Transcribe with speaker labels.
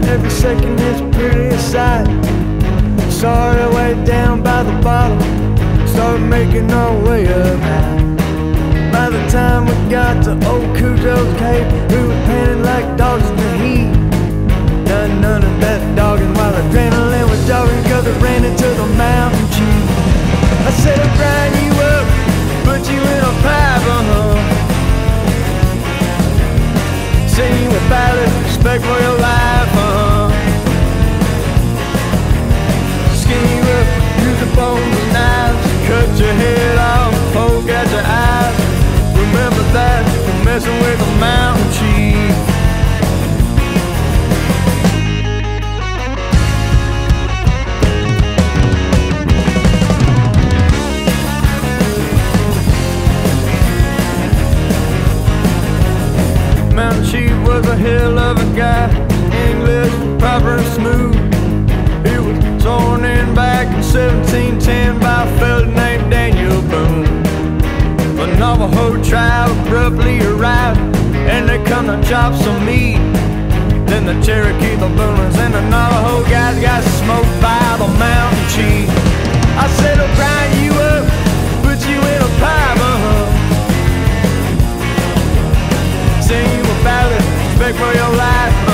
Speaker 1: every second is a pretty sight. Started way down by the bottom, started making our way up high. By the time we got to old Kudjos cave, we were panting like dogs in the heat. Done none of that dogging while adrenaline was jogging, cause it ran into the mountain chief. I said I'll grind you up, put you in a pipe, sing you a ballad, respect for your life, skin you up, use the bones and knives, cut your head off, poke out your eyes. Remember that, we're messing with the mountain chief. Mountain chief was a hell of a guy, English, proper and smooth. He was sworn in back in 1710 by a fella named Daniel Boone. The Navajo tribe abruptly arrived, and they come to chop some meat. Then the Cherokee, the Boomers, and the Navajo guys got smoked by the mountain chief. I said I'll grind you up, put you in a pipe, sing you a ballad, respect for your life.